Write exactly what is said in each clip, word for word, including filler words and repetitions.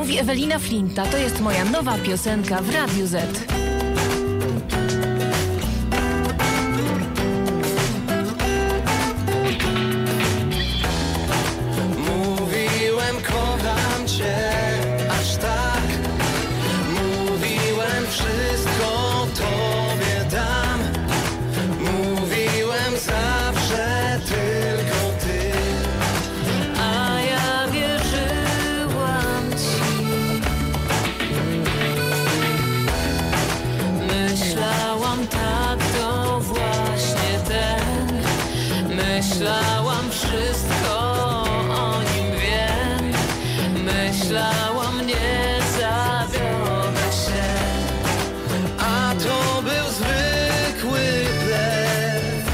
mówi Ewelina Flinta. To jest moja nowa piosenka w Radiu Z. Mówiłem, kocham cię, aż tak. Mówiłem, wszystko tobie dam. Mówiłem zawsze tylko ty. A ja wierzyłam ci. Myślałam tak, to właśnie ten. Myślałam wszystko o nim wiem. Myślałam nie zawiodę się. A to był zwykły blef.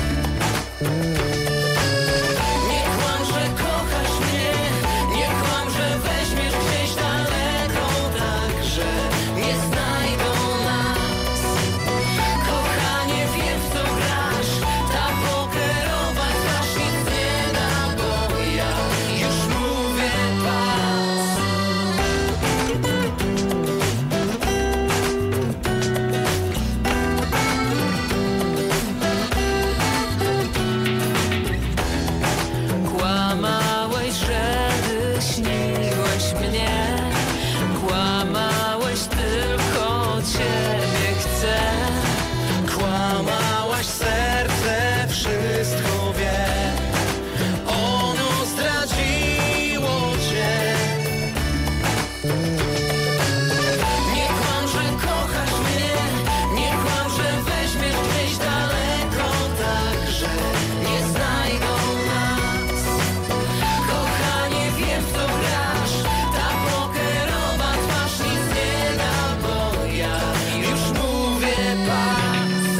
Nie kłam, że kochasz mnie. Nie kłam, że weźmiesz gdzieś daleko. Tak, że nie znajdą nas. Kochanie, wiem, w co grasz. Ta pokerowa twarz nic nie da, bo ja już mówię pas. Kłamałeś, że śniłeś mnie. Kłamałeś, tylko ciebie chcę. Kłamałaś, serce wszystko wie. Ono zdradziło cię. Nie kłam, że kochasz mnie. Nie kłam, że weźmiesz gdzieś daleko. Tak, że nie znajdą nas. Kochanie, wiem, w co grasz. Ta pokerowa twarz nic nie da, bo ja już mówię pas.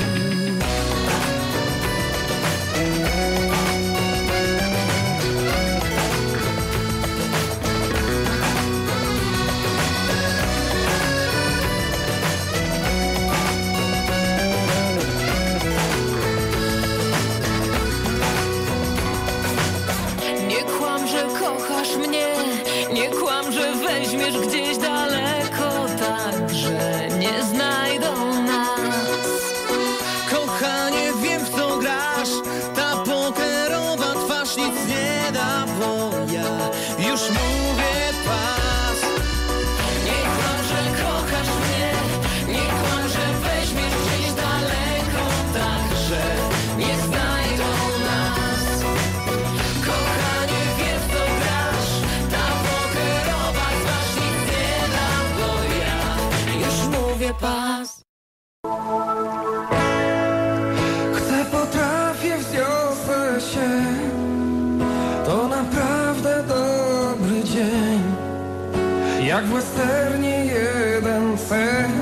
Nie kłam, że kochasz mnie. Nie kłam, że weźmiesz gdzieś daleko. Tak, że nie znajdą nas. Kochanie, wiem, w co grasz. Ta pokerowa twarz nic nie da, bo ja już mówię pas. Nie kłam, że kochasz mnie. Nie kłam, że weźmiesz gdzieś daleko. Tak, że nie znajdą nas. Kochanie, wiem, w co grasz. Ta pokerowa twarz nic nie da, bo ja już mówię pas. Chcę, potrafię, wzniosę się. To naprawdę dobry dzień. Jak w westernie jeden sen.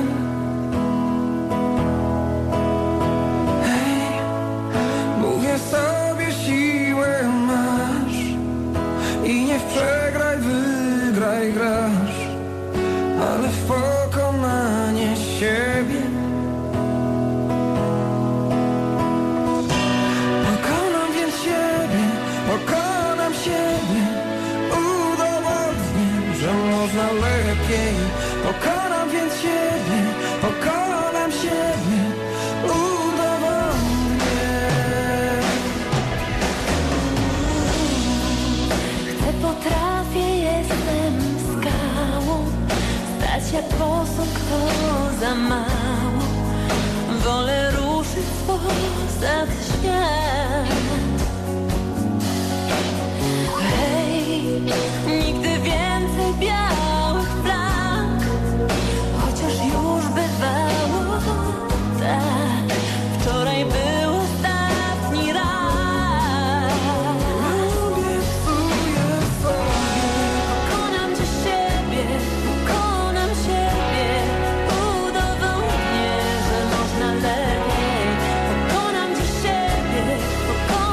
Hej, mówię sobie, siłę masz. I nie w przegraj, wygraj grasz. Ale w pokonanie siebie. Pokonam więc siebie, pokonam siebie. Udowodnię, że można lepiej. Pokonam więc siebie, pokonam siebie. Udowodnię. Chcę, potrafię, jestem skałą. Stać jak posąg, to za mało. Wolę ruszyć poza świat. Hej, nigdy więcej białych flag. Chociaż już bywało tak. Wczoraj był ostatni raz. Obiecuję sobie. Pokonam dziś siebie, pokonam siebie. Udowodnię, że można lepiej. Pokonam dziś siebie, pokonam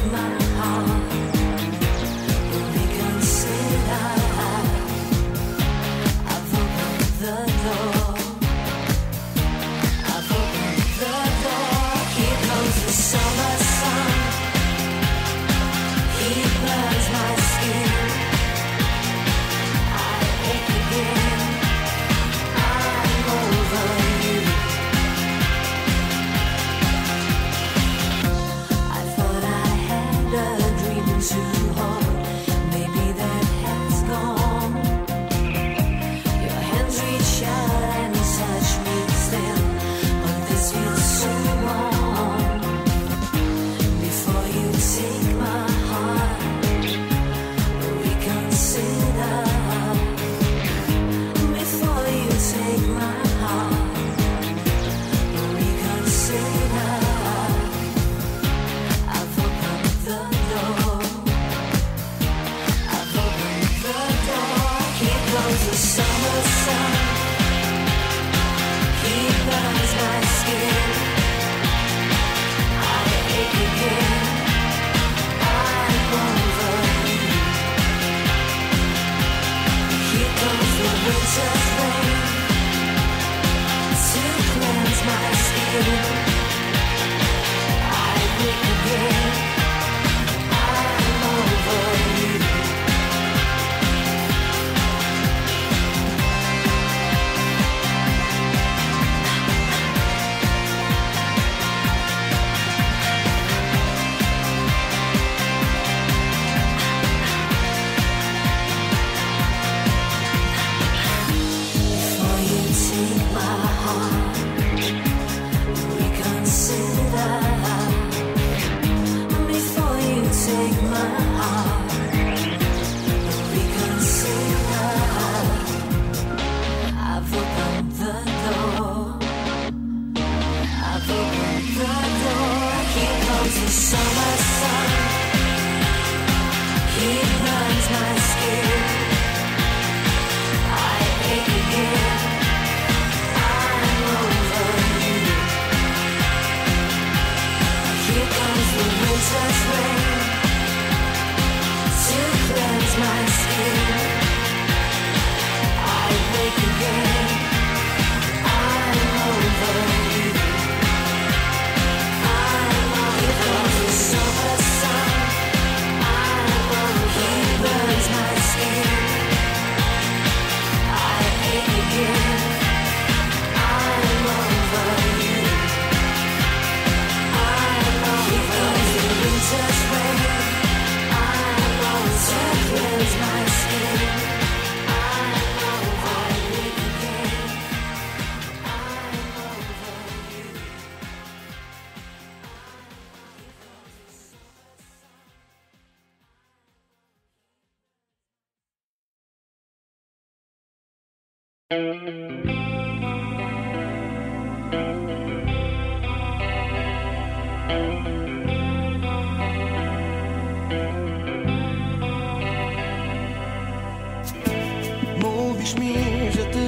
Mówisz mi, że ty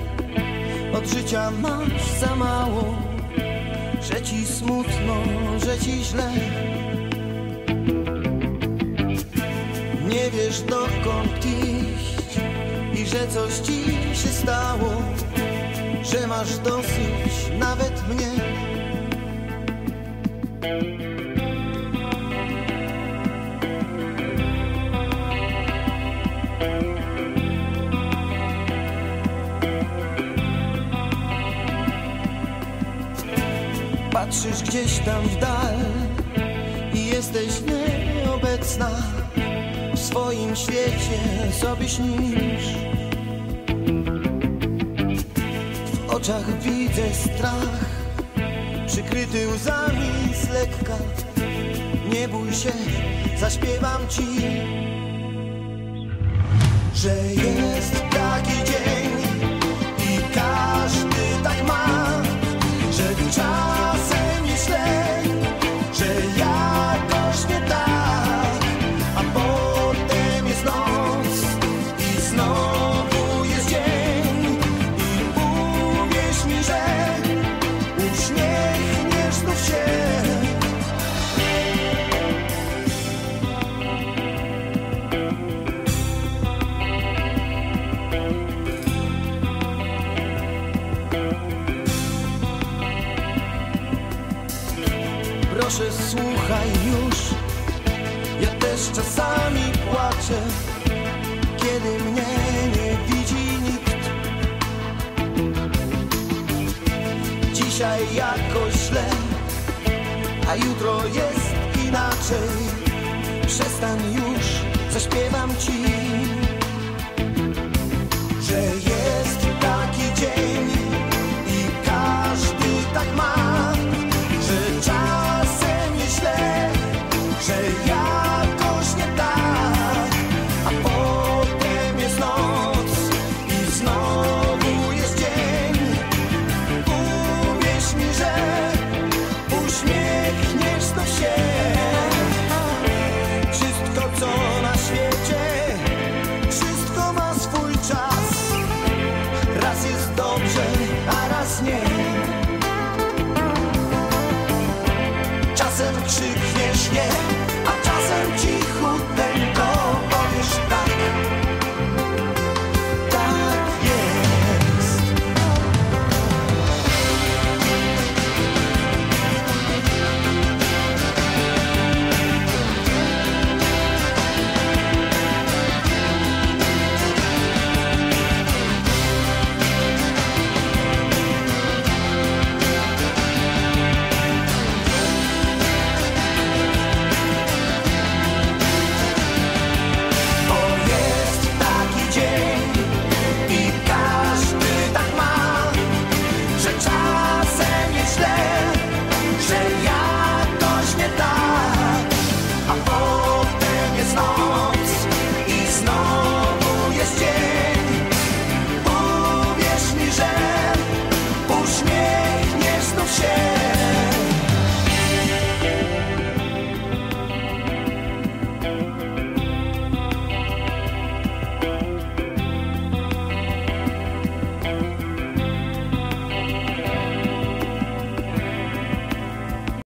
od życia masz za mało, że ci smutno, że ci źle. Nie wiesz dokąd iść i że coś ci się stało, że masz dosyć nawet mnie. Patrzysz gdzieś tam w dal i jesteś nieobecna. W swoim świecie sobie śnisz. W oczach widzę strach, przykryty łzami z lekka. Nie bój się, zaśpiewam ci, że jest taki dzień i każdy tak ma, że czasem jest źle, że jakoś nie tak, a potem jest noc i znowu jest dzień. I uwierz mi, że uśmiechniesz znów się. posłuchaj już. Ja też czasami płaczę, kiedy mnie nie widzi nikt. Dzisiaj jakoś źle, a jutro jest inaczej. Przestań już, zaśpiewam ci, że jest taki dzień i każdy tak ma, że czasem jest źle, że jakoś nie tak, a potem jest noc i znowu jest dzień. Uwierz mi, że uśmiechniesz znów się. Wszystko co na świecie, wszystko ma swój czas. Raz jest dobrze, a raz nie. Czasem krzyk